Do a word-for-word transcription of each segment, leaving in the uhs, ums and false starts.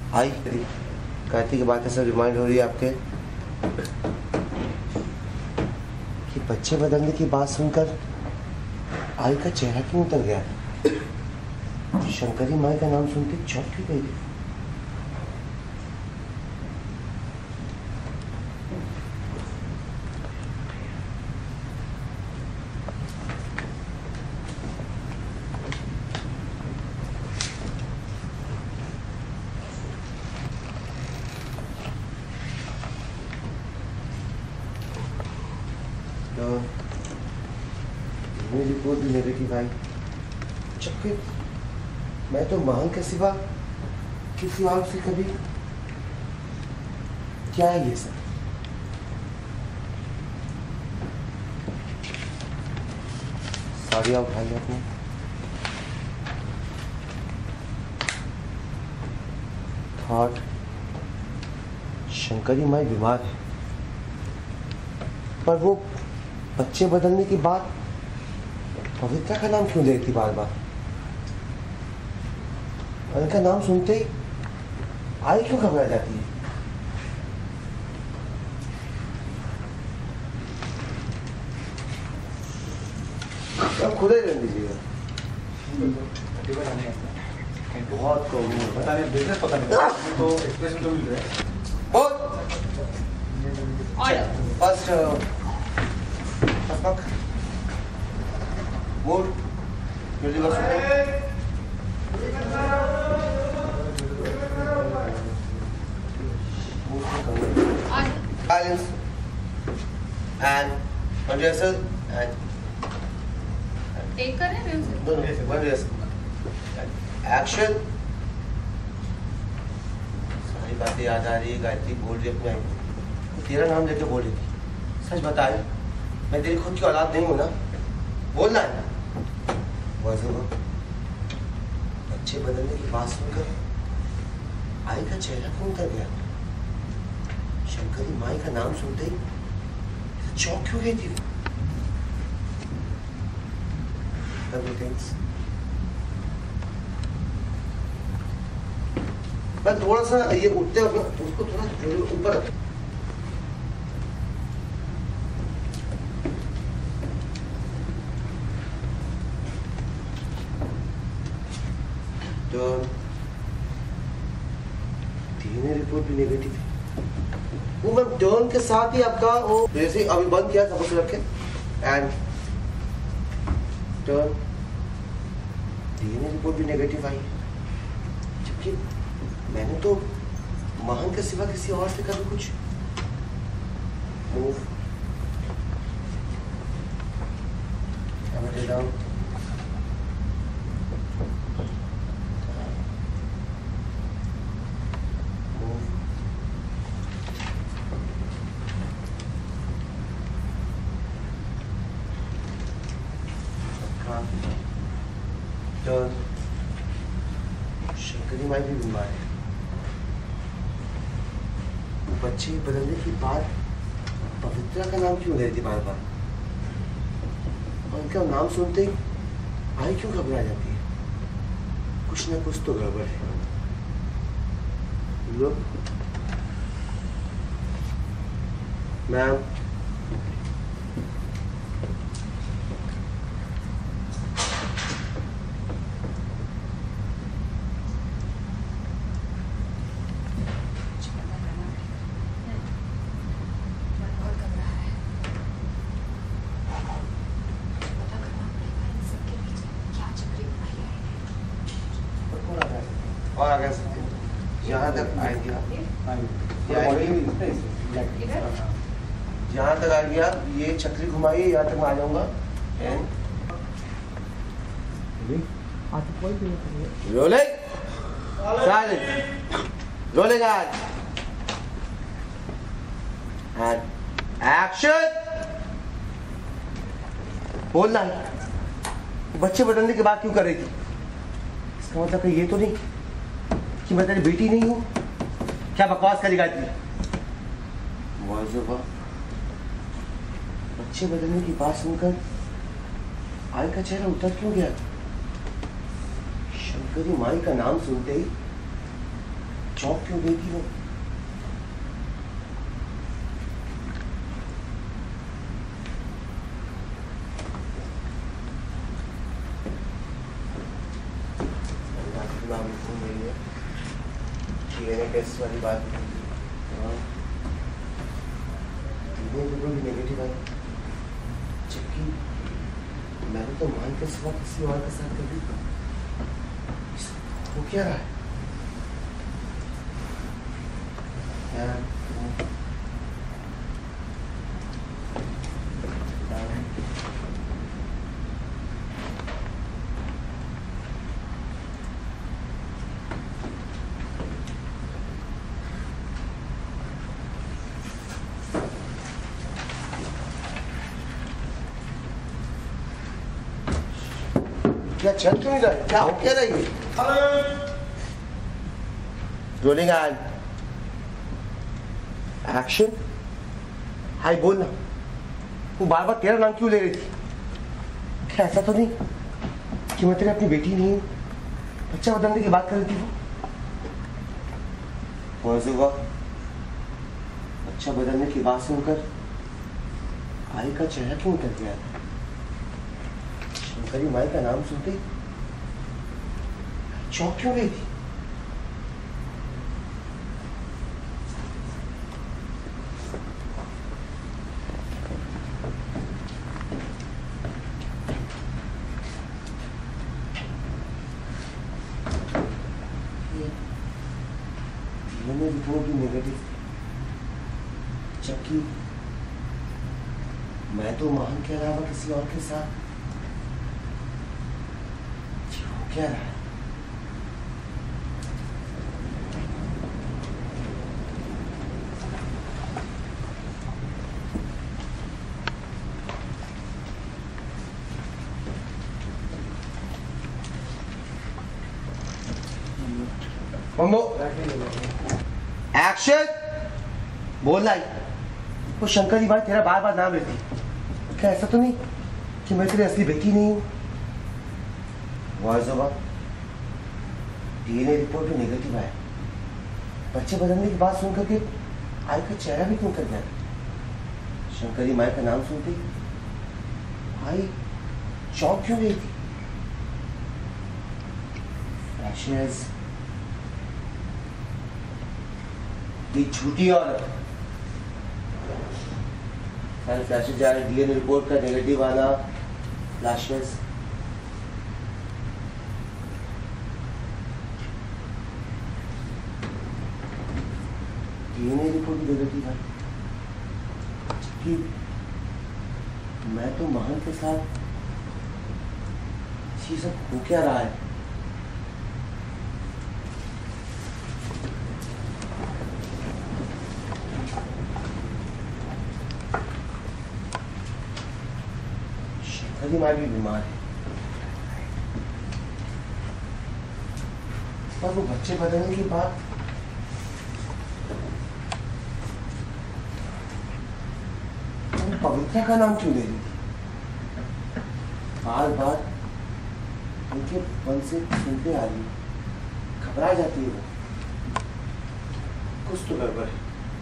आई गायत्री की बातें सब रिमाइंड हो रही है आपके कि बच्चे बदलने की बात सुनकर आई का चेहरा क्यों उतर गया? शंकरी माई का नाम सुनते चौंक क्यों गई? रिपोर्ट भी नेगेटिव आई, जबकि मैं तो महंग के सिवा किसी और से कभी क्या है ये सब? साड़ियाँ उठाई आपने, थॉट शंकरी माई बीमार है, पर वो बच्चे बदलने की बात पवित्रा का नाम क्यों लेती बार बार? उनका नाम सुनते ही आई क्यों घबरा जाती है? अब खुले रहने दीजिएगा। बहुत कम पता नहीं, बिजनेस पता नहीं तो एक्सप्रेशन तो मिल रहा है बहुत। First first Move. Really go Silence. And one rehearsal and take करें music. No, no, one rehearsal. Action. सारी बातें याद आ रही है, गायत्री बोल रही अपने आई, तेरा नाम लेके बोल रही थी। सच बता रही, मैं तेरी खुद की औलाद नहीं हूँ ना, बोलना है। बच्चे बदलने की बात सुनकर आई का चेहरा क्यों उतर गया? शंकरी माई का नाम सुनते ही चौंक क्यों गई थी? मैं थोड़ा सा ये उठते उसको थोड़ा ऊपर रख। तो डीएनए रिपोर्ट भी नेगेटिव है। वो मैं टर्न के साथ ही आपका वो जैसे अभी बंद किया सब कुछ रखे एंड टर्न डीएनए रिपोर्ट भी नेगेटिव आई, जबकि मैंने तो महंग के सिवा किसी और से कभी कुछ मूव डाउन तो शंकरी माई भी बीमार है। बच्चे बदलने की बात पवित्रा का नाम क्यों लेती बार बार? उनका नाम सुनते ही आई क्यों घबरा जाती है? कुछ ना कुछ तो गड़बड़ है। लोग मैम और आगे यहाँ तक आइडिया यहाँ तक आ गया, ये चक्री घुमाइए, यहाँ तक मैं आ जाऊंगा। Rolling silent rolling and action. बोलना है बच्चे बदलने की बात क्यों कर रही थी? इसका मतलब कि ये तो नहीं कि मैं तेरी बेटी नहीं हूं। क्या बकवास करी गायत्री? बच्चे बदलने की बात सुनकर आई का चेहरा उतर क्यों गया? शंकरी माई का नाम सुनते ही चौंक क्यों गई थी वो? टेस्ट वाली बात नेगेटिव आई, जबकि मैंने तो मान के सिवा किसी और के साथ कभी वो क्या रहा है यार? क्या चल क्यों नहीं रहा? क्या हो क्या रही है? Rolling and action. हाय बोल ना, तू बार बार तेरा नाम क्यों ले रही थी? क्या ऐसा तो नहीं कि मैं तेरी अपनी बेटी नहीं हूँ? बच्चा बदलने की बात कर रही थी वो? कौन सी बात? बच्चा बदलने की बात सुनकर आई का चेहरा क्यों उतर गया था? शंकरी माई का नाम सुनते चौंक क्यों गई थी? मैंने रिपोर्ट भी नेगेटिव, जबकि मैं तो महान के अलावा किसी और के साथ क्या रहा है? मम्मो एक्शन बोल लाई। वो शंकर जी भाई तेरा बार बार नाम लेती, क्या ऐसा तो नहीं कि मैं तेरी असली बेटी नहीं हूं? डीएनए रिपोर्ट भी नेगेटिव आया, बच्चे बदलने की बात सुनकर के आई का चेहरा भी क्यों कर गया? शंकरी माई का नाम सुनते आई चौंक क्यों गई थी? फ्लैशेस, ये झूठी औरत फ्लैशेस जा रहे, डीएनए रिपोर्ट का नेगेटिव आना, फ्लैशेस। डीएनए रिपोर्ट भी नेगेटिव है, जबकि मैं तो महान के साथ ये सब हो क्या रहा है? शंकरी माँ भी बीमार है, पर वो बच्चे बदलने की बात पवित्रा का नाम क्यों ले रही थी? बार बार उनके मन से सुनते आ रही, घबरा जाती है वो। कुछ तो गड़बड़ है।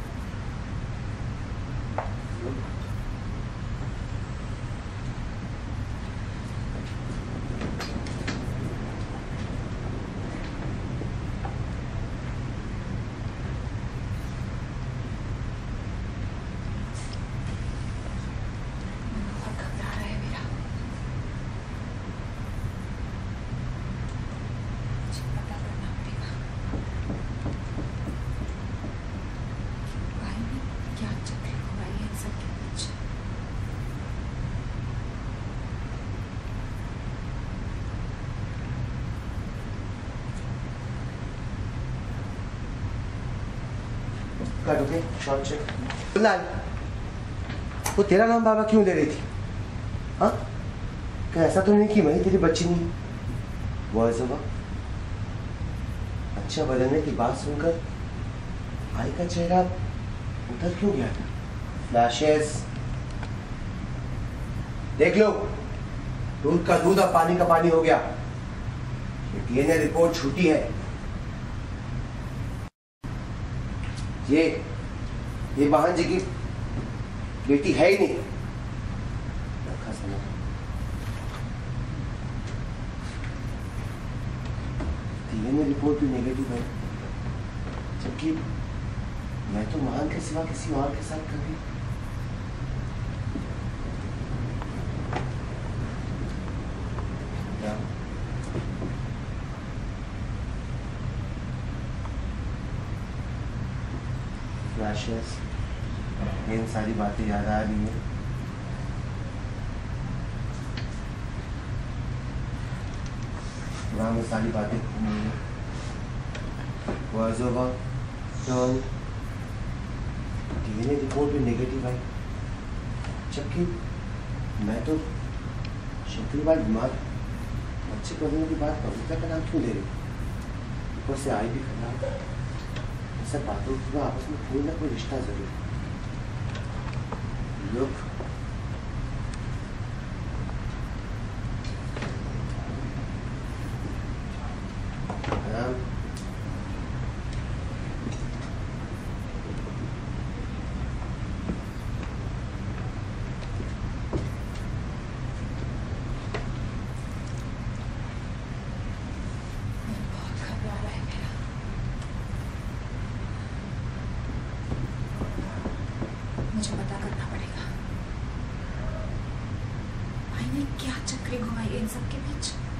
कर ओके शॉर्ट चेक। वो तेरा नाम बाबा क्यों ले रही थी? हाँ, क्या ऐसा तो नहीं कि मैं ही तेरी बच्ची नहीं? बॉयज होगा, अच्छा बदलने की बात सुनकर आई का चेहरा उतर क्यों गया था? फ्लैशेस देख लो, दूध का दूध अब पानी का पानी हो गया। डीएनए रिपोर्ट झूठी है। ये ये बहन जी की बेटी है ही नहीं। रखा समझ। डीएनए रिपोर्ट भी नेगेटिव है, जबकि मैं तो महान के सिवा किसी और के साथ कभी क्या फ्लैशेस, इन सारी बातें याद आ रही है। में सारी बातें घूम रही है। डीएनए रिपोर्ट भी नेगेटिव आई, जबकि मैं तो शंकरी बाल बीमार बच्चे करने की बात पवित्रा का नाम क्यों ले रही? ऊपर से आई भी खराब। ऐसा बातों की आपस में कोई ना कोई रिश्ता जरूर। लोग मुझे पता करना पड़ेगा भाई ने क्या चक्री घुमाई इन सब के बीच।